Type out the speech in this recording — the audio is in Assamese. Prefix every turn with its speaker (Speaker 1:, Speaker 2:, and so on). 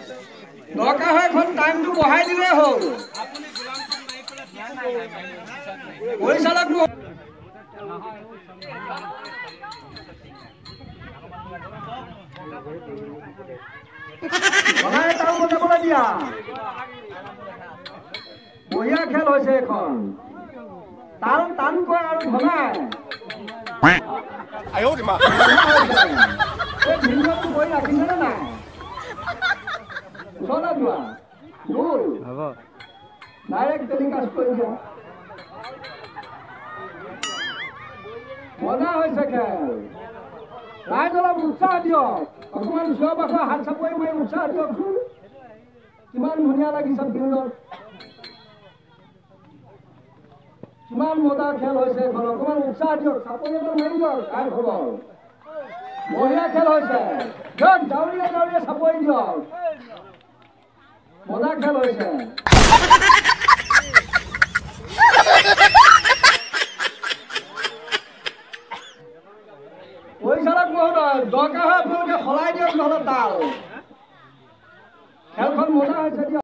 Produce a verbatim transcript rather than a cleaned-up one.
Speaker 1: দৰকাৰ হয় এখন টাইমটো বঢ়াই দিলে হ'ল পৰিচালক বনাই তাল বজাবলৈ দিয়া বঢ়িয়া খেল হৈছে এখন তাল টানকৈ আৰু ভগাই
Speaker 2: আইও মা
Speaker 1: এই ভিডিঅ'টো কৰি ৰাখিছেনে নাই ওচৰলৈ যোৱা গ'ল হ'ব ডাইৰেক্ট টেলিকাষ্ট কৰি দিয়া মজা হৈছে খেল ৰাইজ অলপ উৎসাহ দিয়ক অকণমান ওচৰ পাছৰ হাত চাপৰি মাৰি উৎসাহ দিয়কচোন কিমান ধুনীয়া লাগিছে ফিল্ডত কিমান মজা খেল হৈছে এখন অকণমান উৎসাহ দিয়ক চাপৰি এজন মাৰি দিয়ক ৰাইজ হ'ব বঢ়িয়া খেল হৈছে দিয়ক ডাউৰীয়ে ডাউৰীয়ে চাপৰি দিয়ক মজা খেল হৈছে পৰিচালক মহোদয় দৰকাৰ হয় আপোনালোকে সলাই দিয়ক নহ'লে তাল খেলখন মজা হৈছে দিয়ক